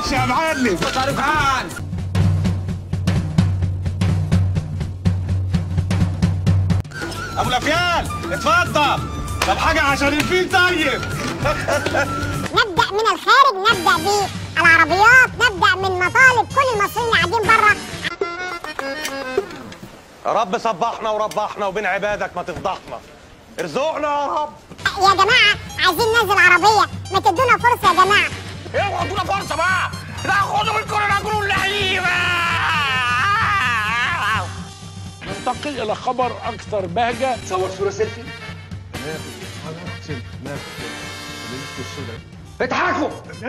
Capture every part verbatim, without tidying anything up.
تروحش يا معلم. طرفان ابو الافيال اتفضل. طب حاجه عشان الفيل طيب. نبدأ من الخارج، نبدأ بالعربيات، نبدأ من مطالب كل المصريين قاعدين بره. يا رب صبحنا وربحنا وبين عبادك ما تفضحنا. ارزقنا يا رب. يا جماعة عايزين ننزل عربية، ما تدونا فرصة يا جماعة. اوعوا ادونا فرصه بقى، ناخدوا من كل رجل اللعيبه. ننتقل الى خبر اكثر بهجه. صور صوره سيلفي. اضحكوا.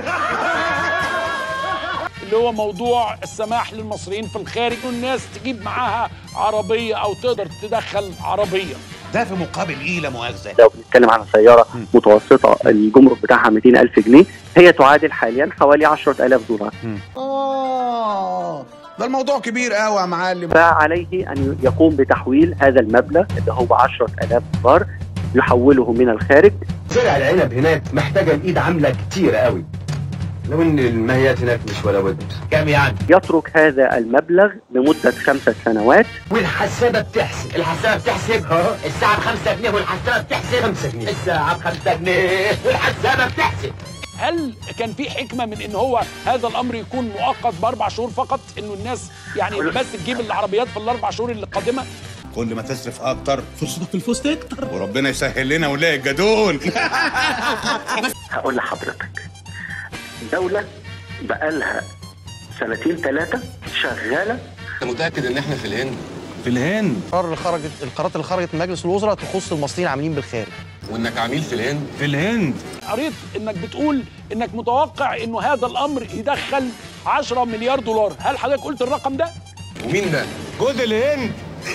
اللي هو موضوع السماح للمصريين في الخارج والناس تجيب معاها عربيه او تقدر تدخل عربيه. ده في مقابل ايه لا مؤاخذه؟ لو بنتكلم عن سياره متوسطه الجمرك بتاعها مئتين ألف جنيه، هي تعادل حاليا حوالي عشرة آلاف دولار. اه ده الموضوع كبير قوي يا معلم. فعليه ان يقوم بتحويل هذا المبلغ اللي هو عشرة آلاف دولار، يحوله من الخارج. زرع العنب هناك محتاجه الايد عامله كتير قوي، لو ان الماهيات هناك مش ولا بد. كام يعني؟ يترك هذا المبلغ لمده خمسة سنوات. والحسابه بتحسب، الحسابه بتحسب الساعه بخمسة جنيه والحسابه بتحسب خمسة جنيه، الساعه بخمسة جنيه والحسابه بتحسب. هل كان في حكمه من ان هو هذا الامر يكون مؤقت باربع شهور فقط، انه الناس يعني بس تجيب العربيات في الاربع شهور اللي قادمه؟ كل ما تصرف اكتر فرصتك في الفوز تكتر، وربنا يسهل لنا ونلاقي الجدون. هقول لحضرتك، دولة بقالها سنتين ثلاثة شغالة. انت متاكد ان احنا في الهند؟ في الهند. القرار اللي خرجت القرارات اللي خرجت من مجلس الوزراء تخص المصريين العاملين بالخارج. وانك عميل في الهند؟ في الهند. قريت انك بتقول انك متوقع انه هذا الامر يدخل عشرة مليار دولار، هل حضرتك قلت الرقم ده؟ ومين ده؟ جوز الهند.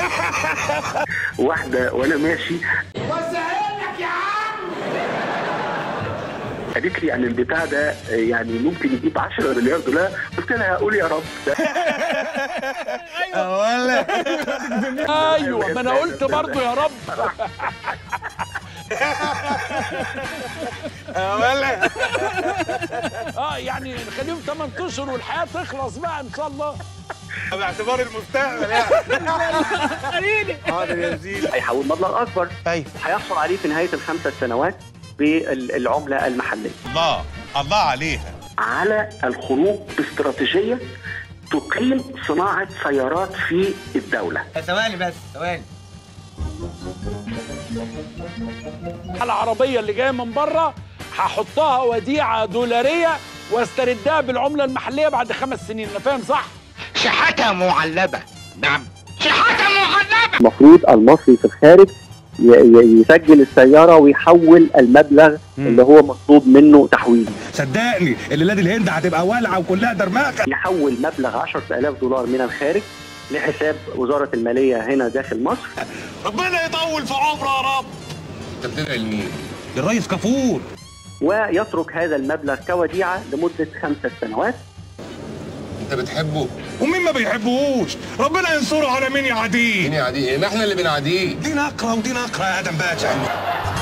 واحدة وانا ماشي وسهل لك يا عم. قالت لي ان البتاع ده يعني ممكن يجيب عشرة مليار دولار، قلت لها اقول يا رب. ولا ايوه، ما انا قلت برضه يا رب. ولا اه يعني نخليهم ثمانية اشهر والحياه تخلص بقى ان شاء الله. باعتبار المستقبل يعني. حاضر يا زيد. هيحول مبلغ اكبر. ايوه. هيحصل عليه في نهاية الخمسة سنوات بالعملة المحلية. الله الله عليها. على الخروج باستراتيجية تقيم صناعة سيارات في الدولة. ثواني بس ثواني. العربيه اللي جايه من بره هحطها وديعه دولاريه واستردها بالعمله المحليه بعد خمس سنين، انا فاهم صح؟ شحاتة معلبة. نعم شحاتة معلبة. المفروض المصري في الخارج يسجل السيارة ويحول المبلغ اللي هو مطلوب منه تحويله. صدقني الليله دي الهند هتبقى والعه وكلها درماغه. يحول مبلغ عشرة آلاف دولار من الخارج لحساب وزارة المالية هنا داخل مصر. ربنا يطول في عمره يا رب. انت بتدعي لمين؟ الرئيس كفور. ويترك هذا المبلغ كوديعة لمدة خمسة سنوات. انت بتحبه؟ ومين ما بيحبوش؟ ربنا ينصره على مين يعاديه. مين يعاديه؟ ما احنا اللي بنعاديه. دي نقره ودي نقره يا ادم باشا.